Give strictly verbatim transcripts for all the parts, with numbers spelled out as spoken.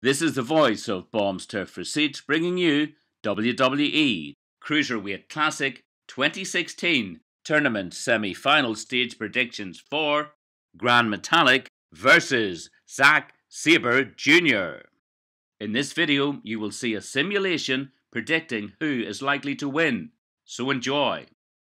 This is the voice of Bombs Turf for Seats, bringing you W W E Cruiserweight Classic twenty sixteen Tournament Semi-Final Stage Predictions for Gran Metalik versus Zack Sabre Junior In this video, you will see a simulation predicting who is likely to win, so enjoy.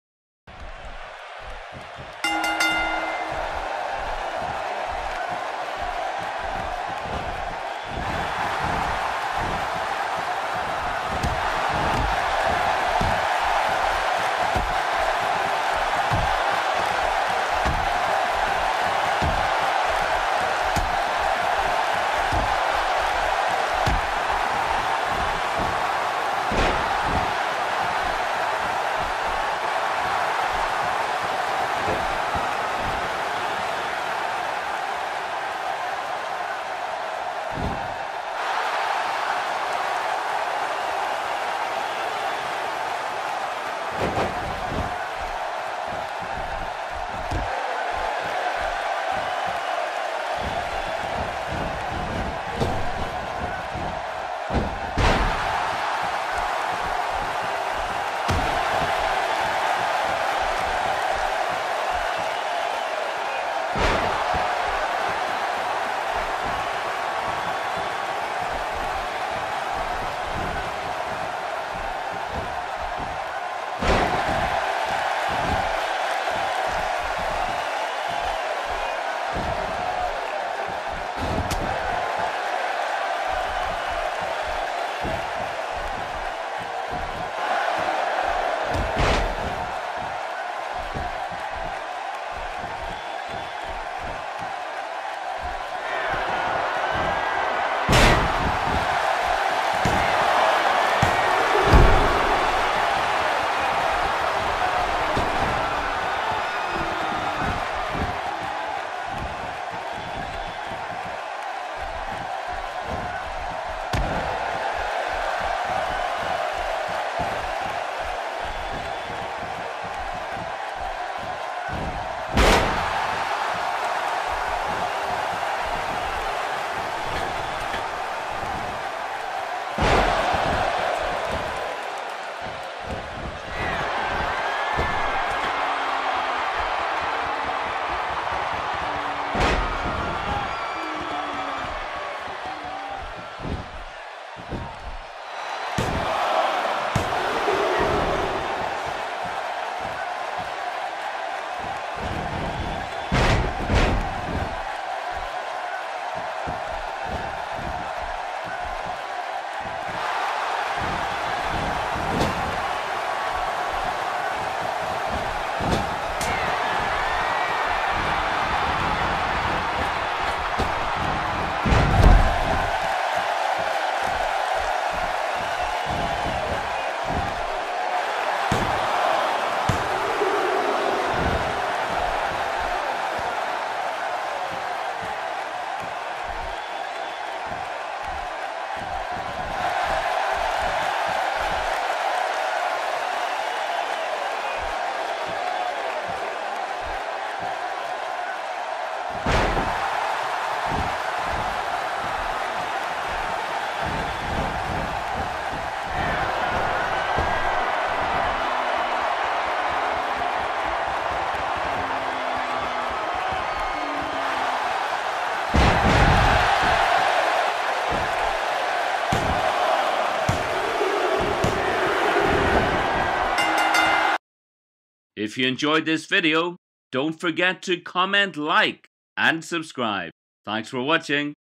If you enjoyed this video, don't forget to comment, like, and subscribe. Thanks for watching.